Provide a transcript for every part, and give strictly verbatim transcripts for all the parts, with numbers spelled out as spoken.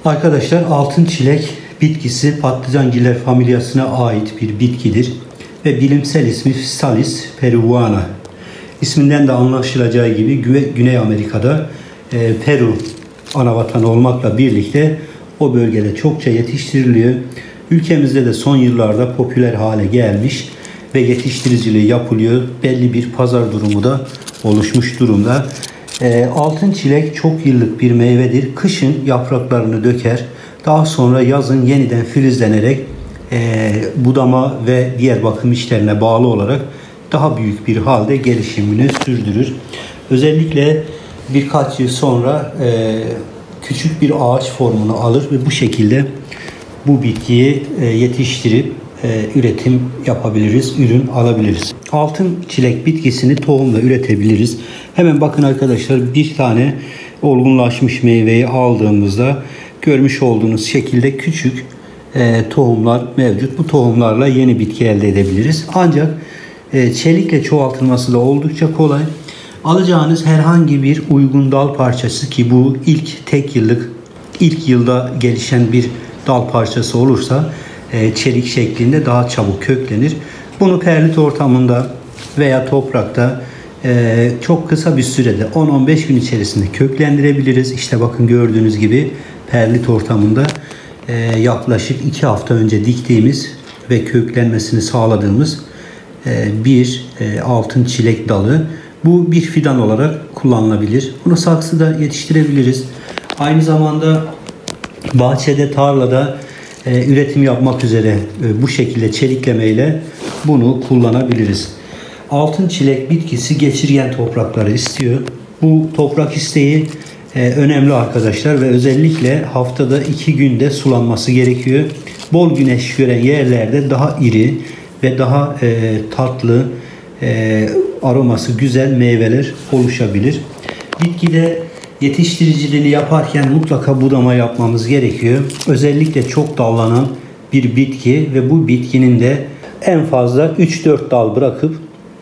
Arkadaşlar altın çilek bitkisi patlıcanciller familyasına ait bir bitkidir ve bilimsel ismi Physalis peruana. İsminden de anlaşılacağı gibi Güney Amerika'da e, Peru anavatanı olmakla birlikte o bölgede çokça yetiştiriliyor. Ülkemizde de son yıllarda popüler hale gelmiş ve yetiştiriciliği yapılıyor. Belli bir pazar durumu da oluşmuş durumda. E, altın çilek çok yıllık bir meyvedir. Kışın yapraklarını döker. Daha sonra yazın yeniden filizlenerek e, budama ve diğer bakım işlerine bağlı olarak daha büyük bir halde gelişimini sürdürür. Özellikle birkaç yıl sonra e, küçük bir ağaç formunu alır ve bu şekilde bu bitkiyi e, yetiştirip e, üretim yapabiliriz, ürün alabiliriz. Altın çilek bitkisini tohumla üretebiliriz. Hemen bakın arkadaşlar, bir tane olgunlaşmış meyveyi aldığımızda görmüş olduğunuz şekilde küçük e, tohumlar mevcut. Bu tohumlarla yeni bitki elde edebiliriz. Ancak e, çelikle çoğaltılması da oldukça kolay. Alacağınız herhangi bir uygun dal parçası, ki bu ilk tek yıllık, ilk yılda gelişen bir dal parçası olursa e, çelik şeklinde daha çabuk köklenir. Bunu perlit ortamında veya toprakta e, çok kısa bir sürede on on beş gün içerisinde köklendirebiliriz. İşte bakın gördüğünüz gibi perlit ortamında e, yaklaşık iki hafta önce diktiğimiz ve köklenmesini sağladığımız e, bir e, altın çilek dalı. Bu bir fidan olarak kullanılabilir. Bunu saksıda yetiştirebiliriz. Aynı zamanda bahçede, tarlada e, üretim yapmak üzere e, bu şekilde çeliklemeyle bunu kullanabiliriz. Altın çilek bitkisi geçirgen toprakları istiyor. Bu toprak isteği e, önemli arkadaşlar ve özellikle haftada iki günde sulanması gerekiyor. Bol güneş gören yerlerde daha iri ve daha e, tatlı, e, aroması güzel meyveler oluşabilir. Bitkide yetiştiriciliğini yaparken mutlaka budama yapmamız gerekiyor. Özellikle çok dallanan bir bitki ve bu bitkinin de en fazla üç dört dal bırakıp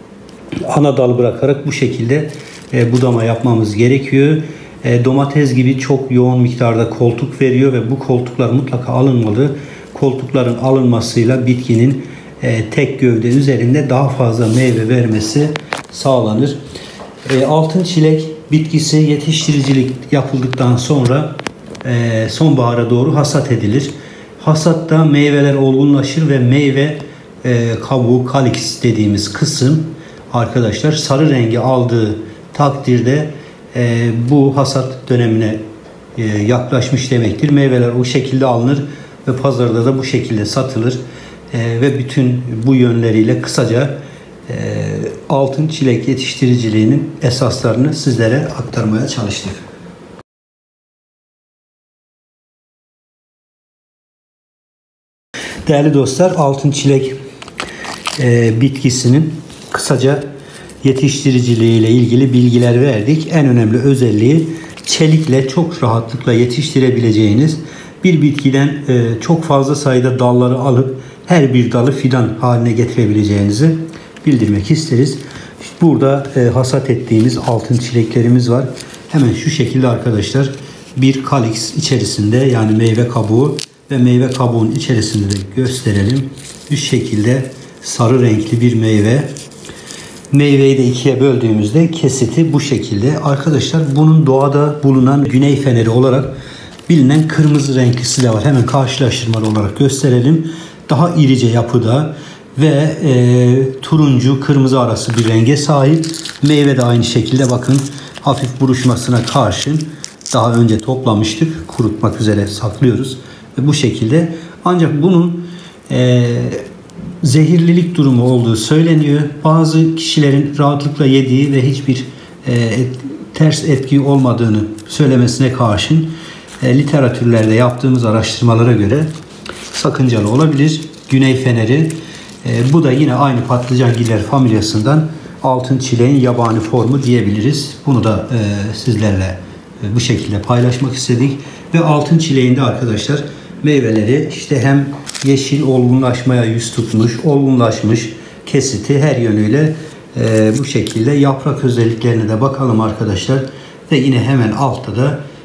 ana dal bırakarak bu şekilde e, budama yapmamız gerekiyor. E, domates gibi çok yoğun miktarda koltuk veriyor ve bu koltuklar mutlaka alınmalı. Koltukların alınmasıyla bitkinin e, tek gövde üzerinde daha fazla meyve vermesi sağlanır. E, altın çilek bitkisi yetiştiricilik yapıldıktan sonra e, sonbahara doğru hasat edilir. Hasatta meyveler olgunlaşır ve meyve e, kabuğu, kaliks dediğimiz kısım arkadaşlar sarı rengi aldığı takdirde e, bu hasat dönemine e, yaklaşmış demektir. Meyveler o şekilde alınır ve pazarda da bu şekilde satılır. E, ve bütün bu yönleriyle kısaca e, altın çilek yetiştiriciliğinin esaslarını sizlere aktarmaya çalıştık. Değerli dostlar, altın çilek e, bitkisinin kısaca yetiştiriciliği ile ilgili bilgiler verdik. En önemli özelliği çelikle çok rahatlıkla yetiştirebileceğiniz bir bitkiden e, çok fazla sayıda dalları alıp her bir dalı fidan haline getirebileceğinizi bildirmek isteriz. Burada e, hasat ettiğimiz altın çileklerimiz var. Hemen şu şekilde arkadaşlar bir kaliks içerisinde, yani meyve kabuğu ve meyve kabuğun içerisinde de gösterelim. Bu şekilde sarı renkli bir meyve. Meyveyi de ikiye böldüğümüzde kesiti bu şekilde. Arkadaşlar bunun doğada bulunan güney feneri olarak bilinen kırmızı renklisi de var. Hemen karşılaştırmalı olarak gösterelim. Daha irice yapıda ve e, turuncu kırmızı arası bir renge sahip. Meyve de aynı şekilde bakın hafif buruşmasına karşın daha önce toplamıştık. Kurutmak üzere saklıyoruz. Ve bu şekilde, ancak bunun e, zehirlilik durumu olduğu söyleniyor. Bazı kişilerin rahatlıkla yediği ve hiçbir e, et, ters etki olmadığını söylemesine karşın e, literatürlerde yaptığımız araştırmalara göre sakıncalı olabilir. Güney feneri, e, bu da yine aynı patlıcangiller familyasından altın çileğin yabani formu diyebiliriz. Bunu da e, sizlerle e, bu şekilde paylaşmak istedik. Ve altın çileğinde arkadaşlar meyveleri işte hem yeşil, olgunlaşmaya yüz tutmuş, olgunlaşmış, kesiti her yönüyle e, bu şekilde. Yaprak özelliklerine de bakalım arkadaşlar. Ve yine hemen altta da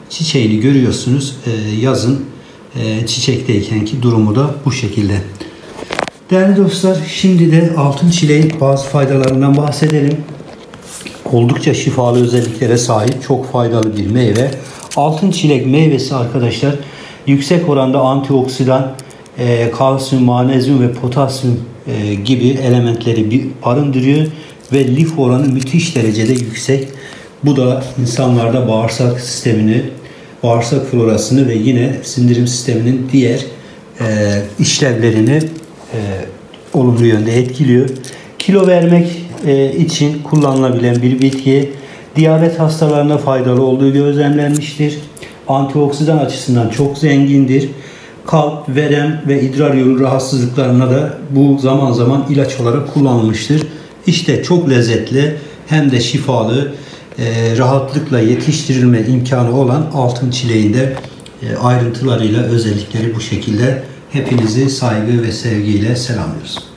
çiçeğini görüyorsunuz. E, yazın e, çiçekteykenki durumu da bu şekilde. Değerli dostlar, şimdi de altın çileğin bazı faydalarından bahsedelim. Oldukça şifalı özelliklere sahip çok faydalı bir meyve. Altın çilek meyvesi arkadaşlar yüksek oranda antioksidan, e, kalsiyum, magnezyum ve potasyum e, gibi elementleri barındırıyor ve lif oranı müthiş derecede yüksek. Bu da insanlarda bağırsak sistemini, bağırsak florasını ve yine sindirim sisteminin diğer e, işlevlerini e, olumlu yönde etkiliyor. Kilo vermek e, için kullanılabilen bir bitki. Diyabet hastalarına faydalı olduğu gözlemlenmiştir. Antioksidan açısından çok zengindir. Kalp, verem ve idrar yolu rahatsızlıklarına da bu zaman zaman ilaç olarak kullanılmıştır. İşte çok lezzetli hem de şifalı, e, rahatlıkla yetiştirilme imkanı olan altın çileğinde e, ayrıntılarıyla özellikleri bu şekilde. Hepinizi saygı ve sevgiyle selamlıyoruz.